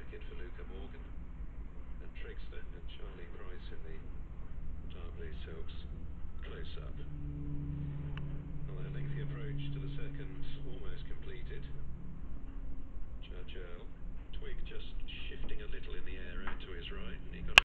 jacket for Luca Morgan and Trickster and Charlie Price in the dark blue silks close up.